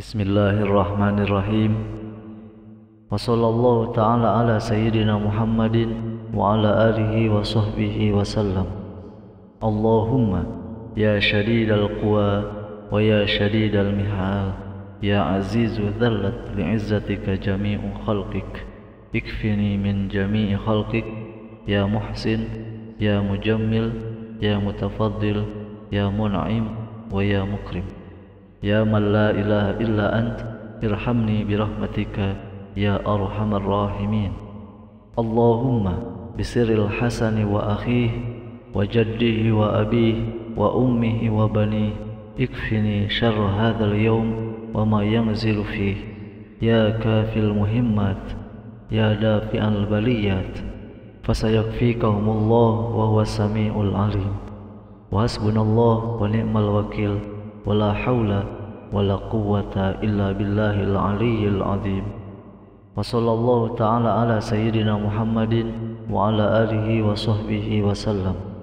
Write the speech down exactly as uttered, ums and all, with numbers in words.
Bismillahirrahmanirrahim. Wa sallallahu ta'ala ala sayyidina Muhammadin wa ala alihi wa sahbihi wa sallam. Allahumma ya shadidal quwa wa ya shadidal mihal, ya azizu dhallat li'izzatika jami'u khalqik, ikfini min jami'i khalqik, ya muhsin, ya mujammil, ya mutafaddil, ya mun'im wa ya mukrim. Ya man la ilaha illa ant, irhamni birahmatika ya arhamar rahimin. Allahumma bisirril hasani wa akhihi wa jaddihi wa abihi wa ummihi wa bani, ikfini syarra hadzal yawm wa ma yanzilu fihi, ya kafil muhimmat, ya dafi'al baliyat, fasayakfikahumullah wa huwa sami'ul alim. Wa hasbunallah wa ni'mal wakil, wala haula wala quwwata illa billahil aliyyil azim. Wa sallallahu ta'ala ala sayyidina Muhammadin wa ala alihi wa sahbihi wa sallam.